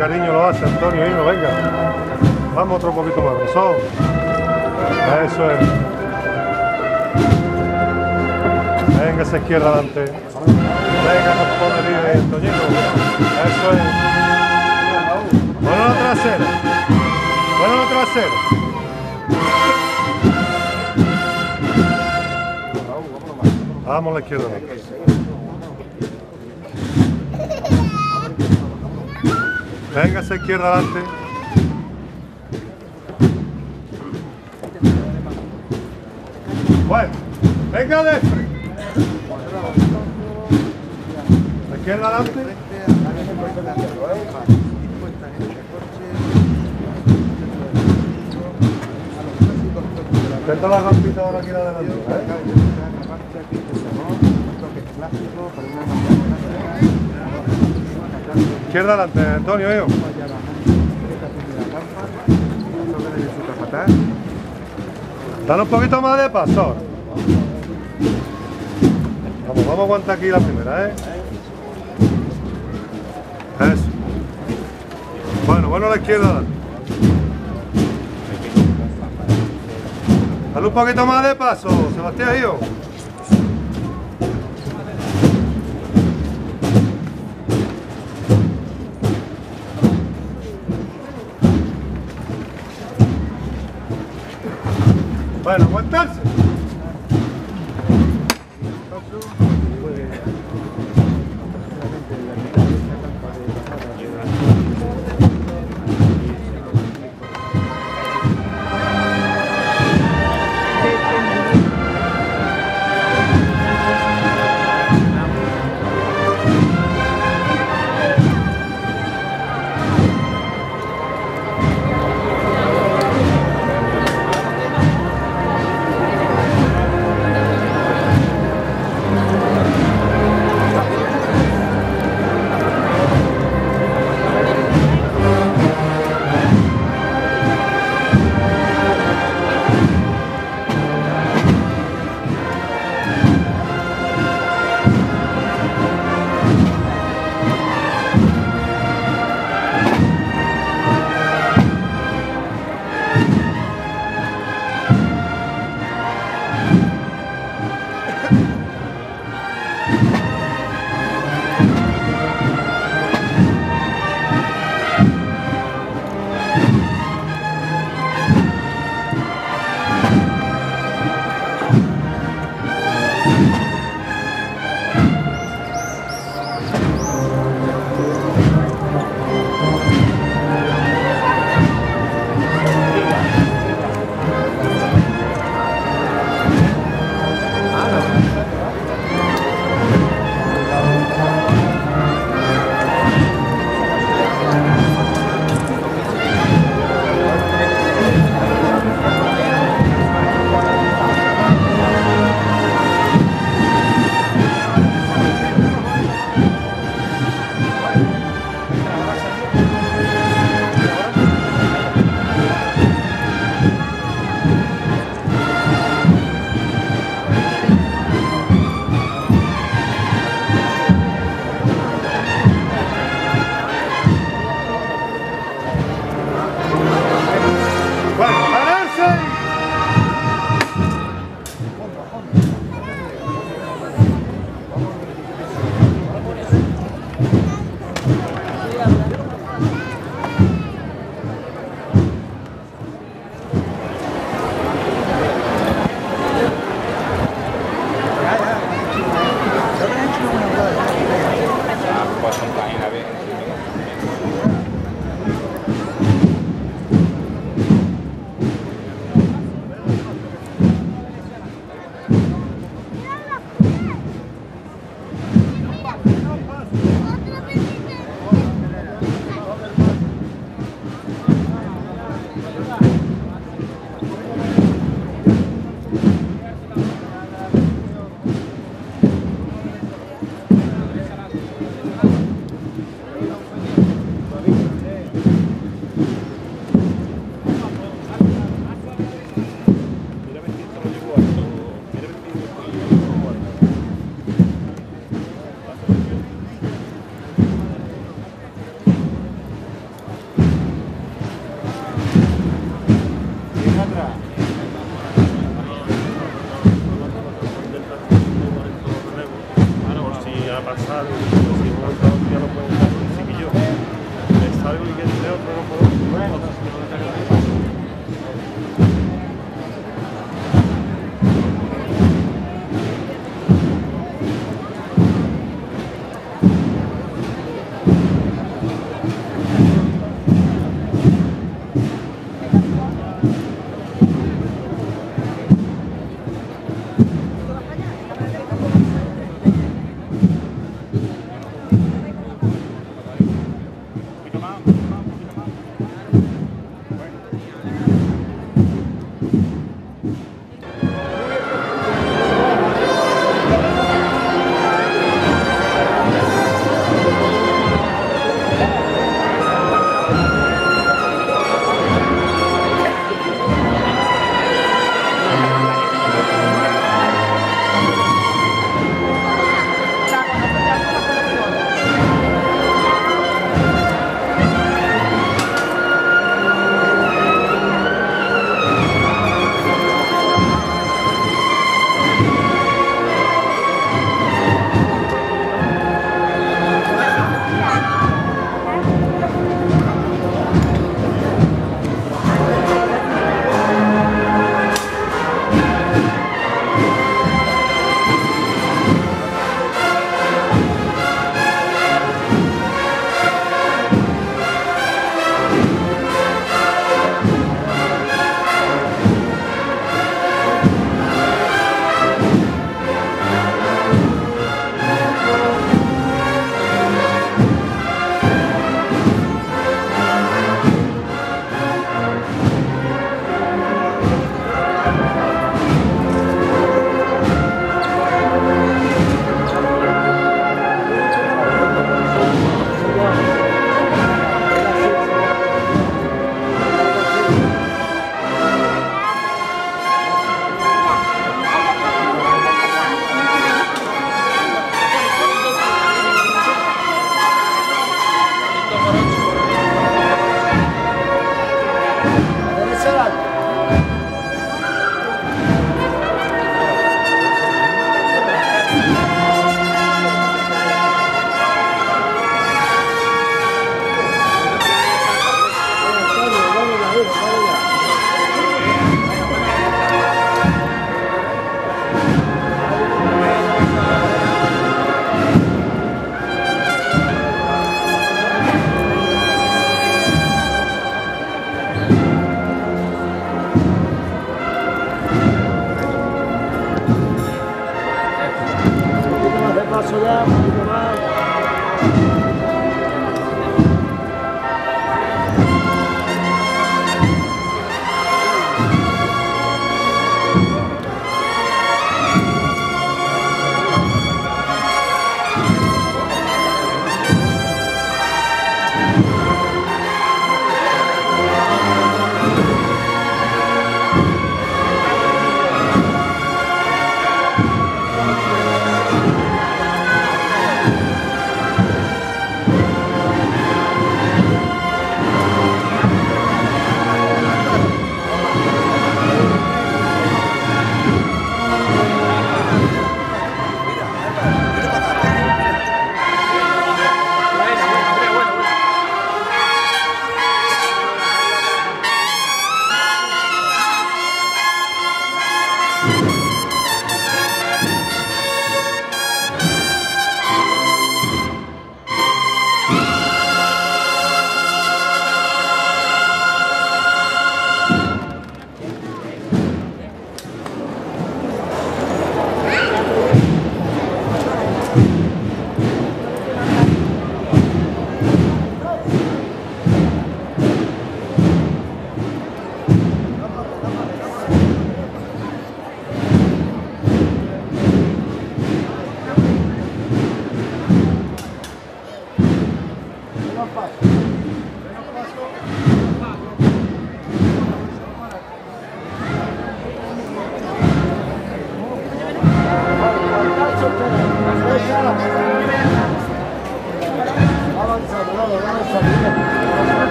cariño lo hace, Antonio, hijo, venga. Vamos otro poquito más, brazón. Eso es. Venga esa izquierda adelante. Venga, nos pone libre, Antoñito. Eso es. Bueno la trasera. Bueno la trasera. Vamos a la izquierda adelante. Venga esa izquierda adelante. Bueno, venga de frente. La izquierda adelante. Intenta la rampita ahora aquí adelante. Izquierda adelante, Antonio, hijo. Dale un poquito más de paso. Vamos a aguantar aquí la primera, ¿eh? Eso. Bueno, a la izquierda adelante. Dale un poquito más de paso, Sebastián, hijo. Bueno, aguantarse. que de otro no podemos. Bueno, paso ya, un poquito más.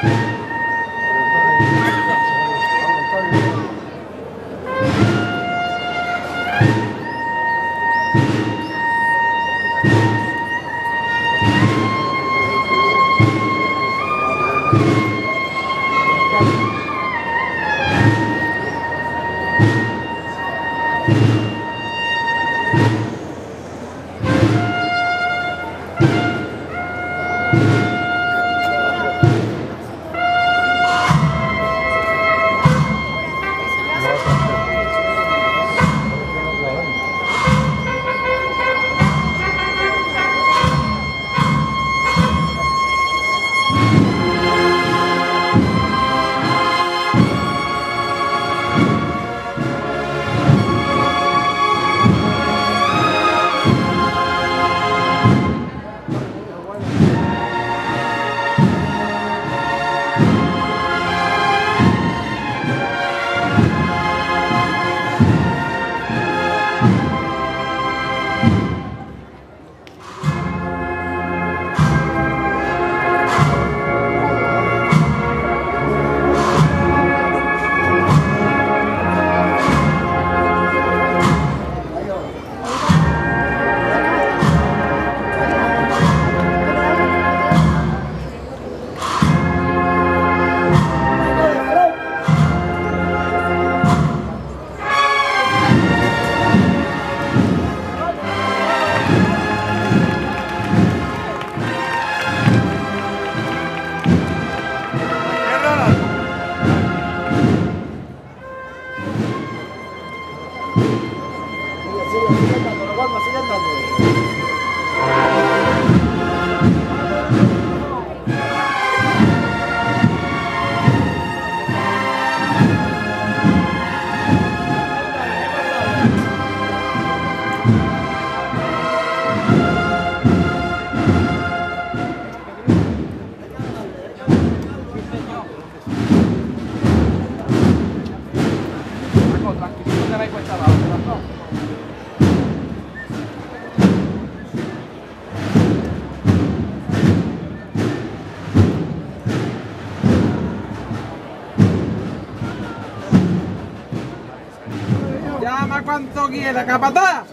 Llama cuanto quiera, capataz.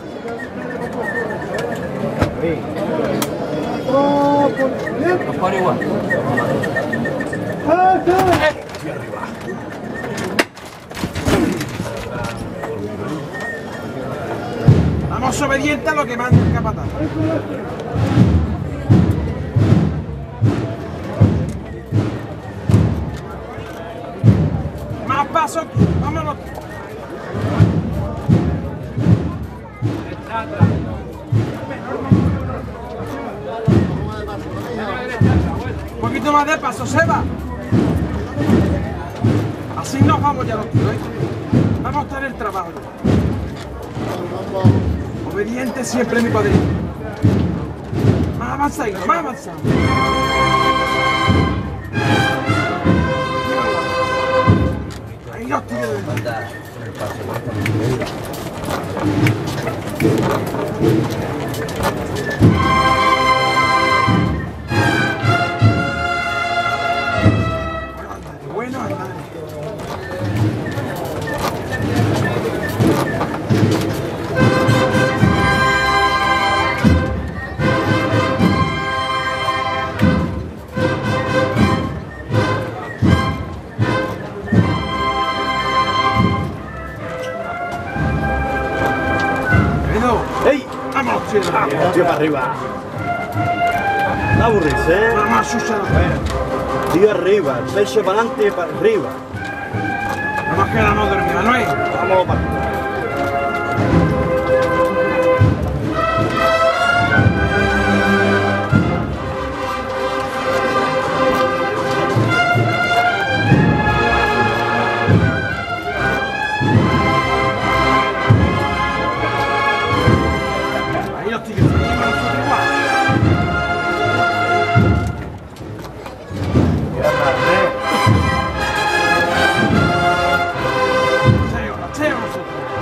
Nos pone igual. Vamos obedientes a lo que manda el capataz. Más pasos, vámonos. Un poquito más de paso, Seba. Así nos vamos ya los tíos, ¿eh? Vamos a estar en el trabajo. Obediente siempre, mi padrino. Más avanzado, más avanzado. Ahí los tíos de verdad. Bueno, andale. ¡Ey! ¡Vamos, tío! Tío, para arriba. No aburrís, ¿eh? Vamos, Susana. Tío, arriba. El pecho para adelante y para arriba. No nos quedamos dormidos, ¿no es? Vamos para arriba. Ahí los tíos, seguimos nosotros igual. Cheo nosotros.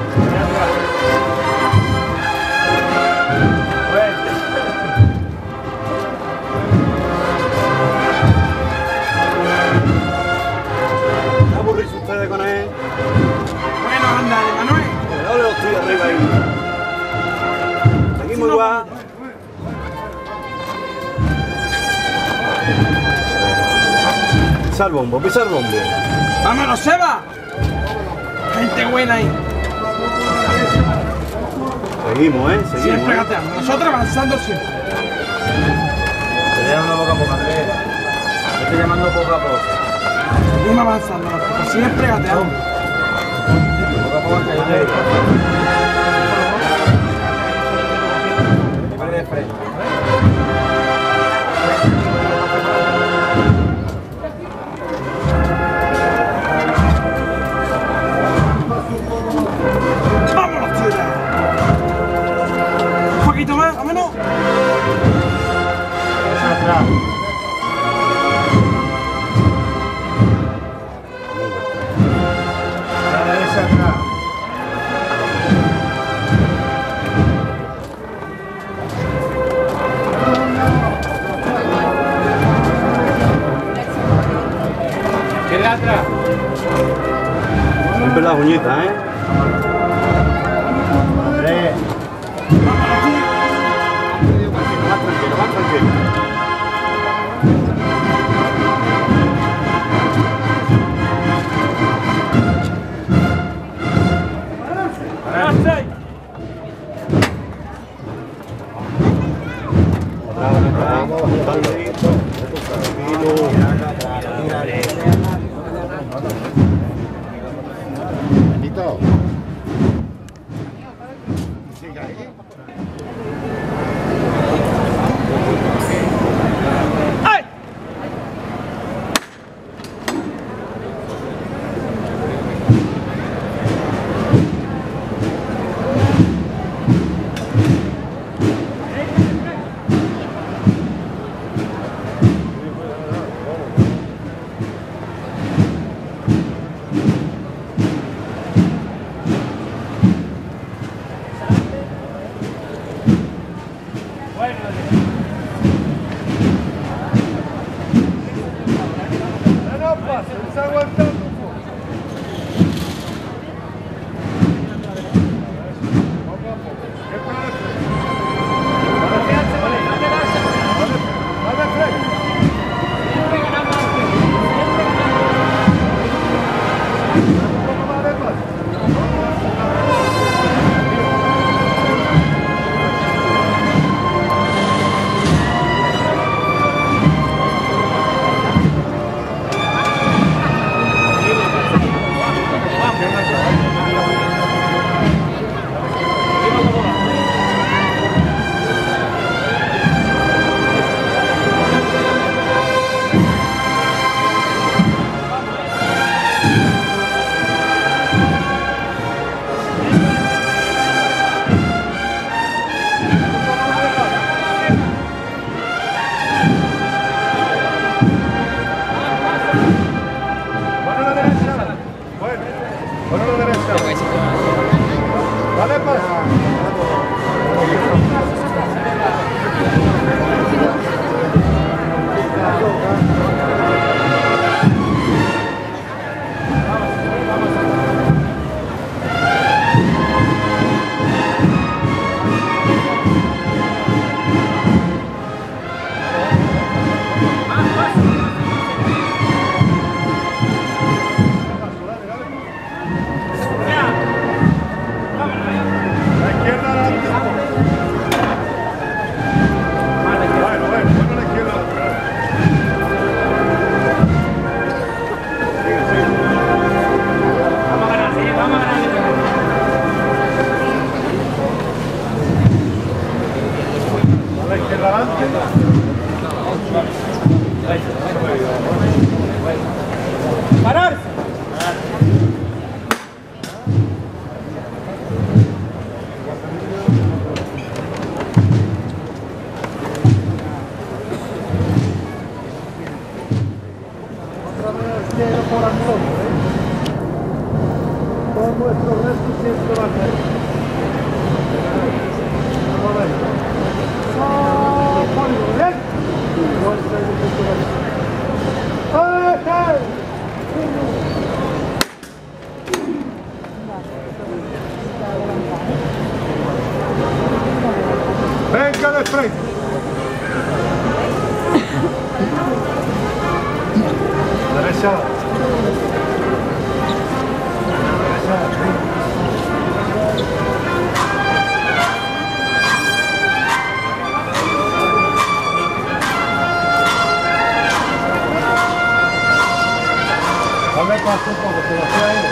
Pisa el bombo, pisa el bombo. ¡Vámonos, Seba! Gente buena ahí. Seguimos, seguimos. Siempre gateando. Nosotros avanzando siempre. Te llamando poco a poco, Andrés. Te estoy llamando poco a poco. Seguimos avanzando, nosotros siempre gateando. Poco a poco hasta yo llegue. De frente. ¡Vámonos, tío! Un poquito más, vámonos. Hacia atrás. La derecha atrás. Izquierda atrás. Siempre las uñitas, Tres. Más tranquilo, más tranquilo. Vamos, Benito. ¡Ay! No pasa, está aguantando un poco. Mano a la derecha. Bueno, mano a la derecha. Dale paso. La izquierda adelante. Bueno, mano a la izquierda adelante. Vamos a ganar, sí, vamos a ganar. A la izquierda adelante. ¡Pararse! Otra vez quiero por Antonio, Todo nuestro resto siempre va a ser. Vamos a ver. Bien. Venga de frente. derecha. Dame paso un poco, se lo hacía ahí.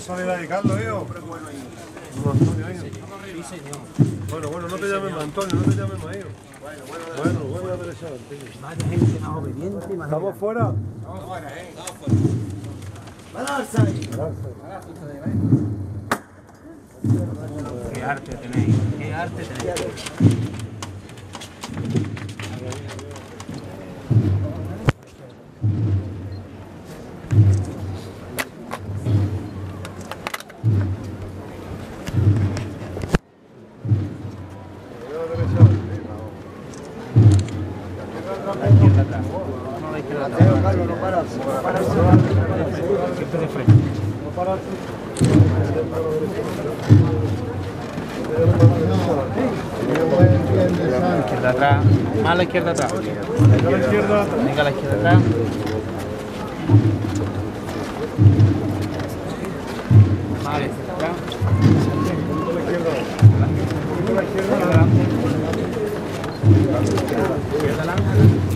salir ahí, Carlos, hijo. Antonio, hijo. Bueno, no te llames más, Antonio, no te llames más, hijo. Bueno, a la derecha, Antonio. Vaya gente más obediente, más... ¿Estamos fuera? Qué arte tenéis, qué arte tenéis. La izquierda atrás. No, la izquierda atrás. Siempre de frente. Izquierda atrás. Más a la izquierda atrás. Venga a la izquierda atrás. Más a la izquierda atrás. Izquierda adelante.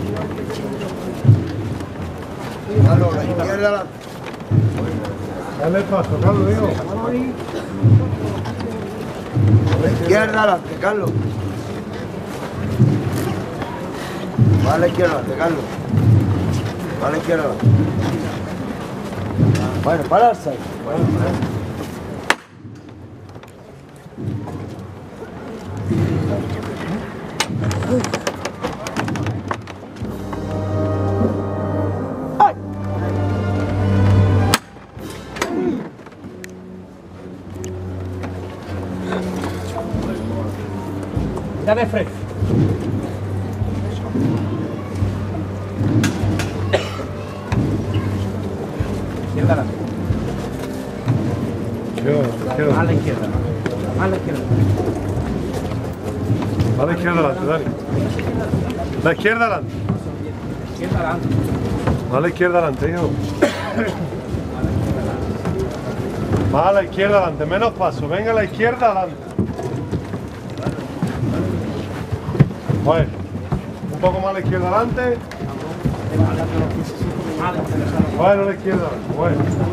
Carlos, la izquierda la... Dale paso, Carlos, hijo. La izquierda adelante, Carlos. Va a la izquierda adelante, Carlos. Va a la izquierda adelante. Bueno, pararse. Dame frente. Izquierda adelante. Más a la izquierda. Más a la izquierda. A la izquierda adelante, Dani. La izquierda adelante. Izquierda adelante. A la izquierda adelante, hijo. Más a la izquierda adelante, menos paso. Venga a la izquierda adelante. Bueno, un poco más a la izquierda adelante. Bueno, a la izquierda adelante. Bueno.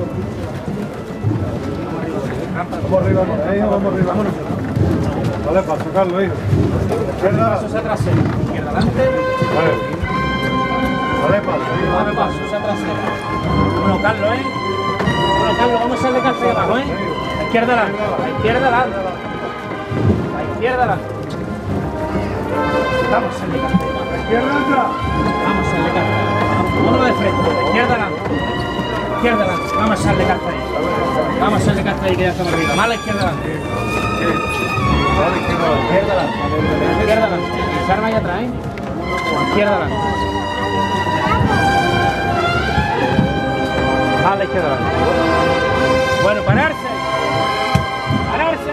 Vamos arriba, hijo, vamos arriba. Dale paso, Carlos, hijo. Izquierda. Paso hacia trasera. Izquierda adelante. Bueno. Dale paso, hijo, Dame dale paso paso. hacia trasera. Bueno, Carlos, Bueno, Carlos, vamos a echarle café abajo, La izquierda adelante. La izquierda adelante. La izquierda adelante. Vamos a hacerle café. Izquierda atrás. Vamos a hacerle café. Uno de frente. La izquierda adelante. Izquierda adelante. Vamos a echarle café ahí. Vamos a echarle café ahí que ya estamos arriba. Más a la izquierda adelante. A la izquierda adelante. Izquierda adelante. Izquierda adelante. Desarma ahí atrás, Izquierda adelante. A la izquierda adelante. Bueno, pararse. Pararse.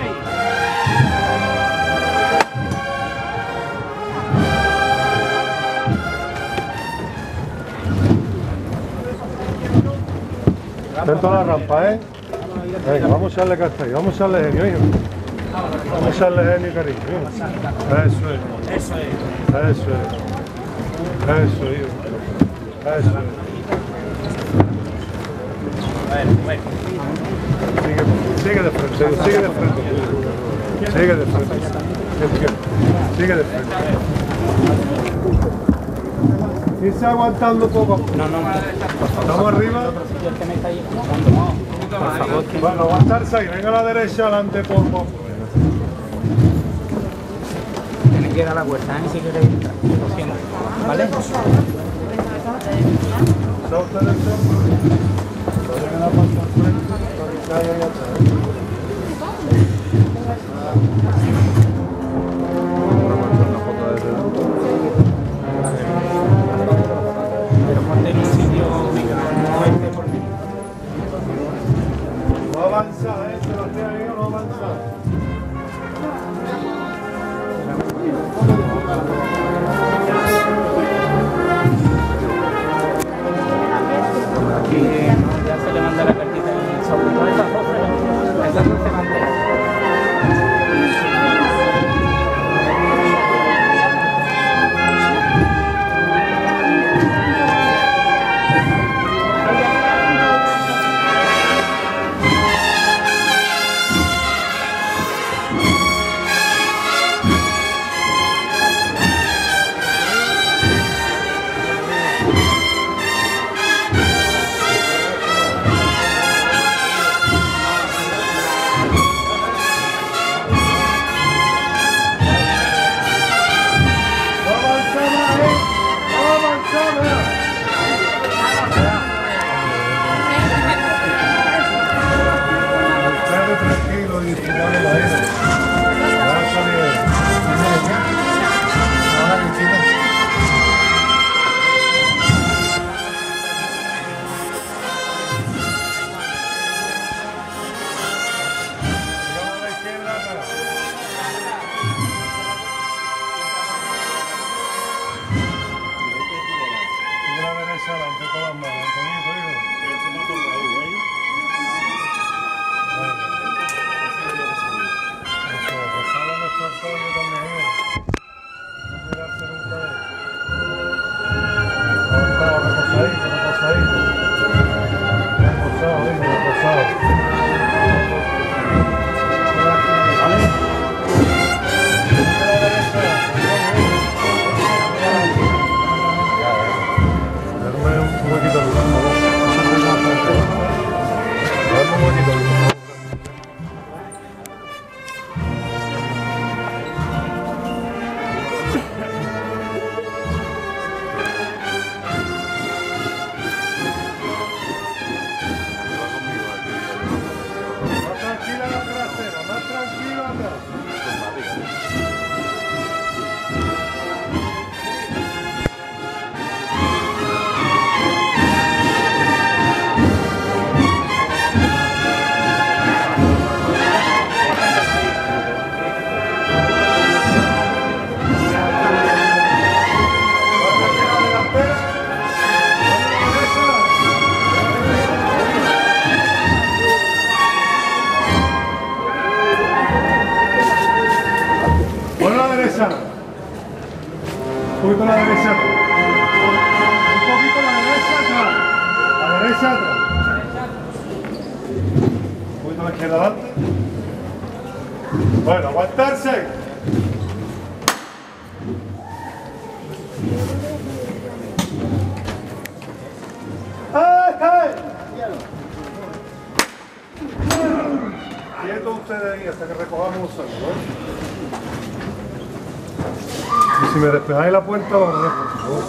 Atento a la rampa, Venga, vamos a echarle casta ahí, vamos a echarle genio, hijo. Vamos a echarle genio y cariño, hijo. Eso es. Eso es. Eso es. Eso, hijo. Eso es. Bueno. Sigue de frente, hijo, sigue de frente. Sigue de frente. Sigue de frente. Irse aguantando poco a poco. No. Estamos arriba. El que me está ahí. Por favor, que Bueno, aguantarse ahí, venga a la derecha, adelante poco. tiene que dar la vuelta, si queréis entrar. ¿Vale? Está usted del centro. Todavía me da paso al frente, para que caiga ahí atrás. Pero ponte en un sitio fuerte por mí. No avanza, Sebastián, no avanza. Aquí ya se le manda la cartita en el sobre. Estas 12 banderas. poquito a la izquierda adelante. Bueno, aguantarse. ¡Ay, ay! Quietos ustedes ahí hasta que recojamos los sacos, ¿eh? Y si me despejáis la puerta, vamos, por favor.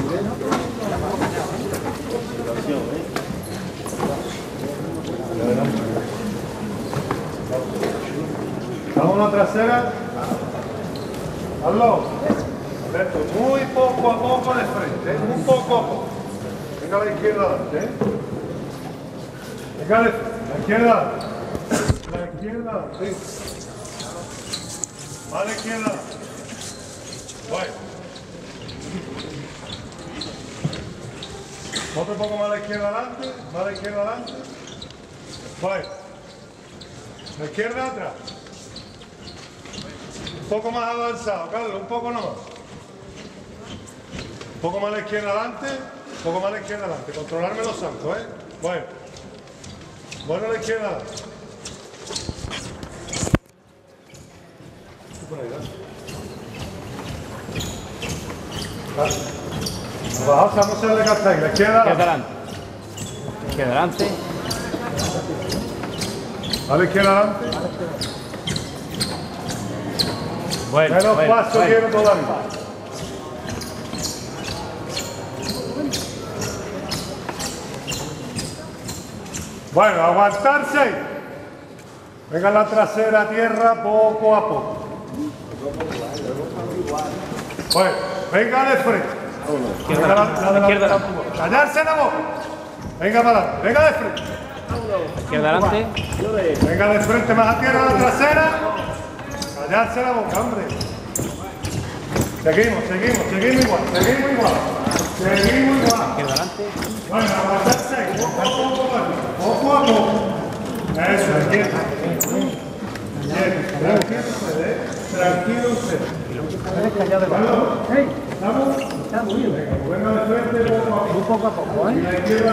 Vamos a la trasera. Hazlo. Alberto, muy poco a poco de frente, ¿eh? Muy poco a poco. Venga a la izquierda adelante, ¿eh? Venga a la izquierda. La izquierda, sí. A la izquierda. Bueno. Otro poco más a la izquierda adelante. Más a la izquierda adelante. Bueno. La izquierda atrás. Un poco más avanzado, Carlos, un poco nomás. Un poco más a la izquierda adelante. Un poco más a la izquierda adelante. Controlarme los saltos, ¿eh? Bueno. Bueno a la izquierda. Vamos a hacerle carta ahí, la izquierda. Izquierda adelante. Izquierda adelante. A la izquierda adelante. Bueno, Menos bueno, paso bueno. quiero todavía. Bueno, aguantarse. Venga la trasera a tierra poco a poco. Bueno, venga de frente. Venga la Izquierda. callarse la boca. Venga para adelante. Venga de frente. Izquierda adelante. Venga de frente más a tierra la trasera. Callarse la boca, hombre. Seguimos igual. Seguimos igual. Izquierda adelante. Bueno, aguantarse, poco a poco. Eso, izquierda. Tranquilo usted. Estamos bien. Venga de frente, poco a poco. Y la izquierda.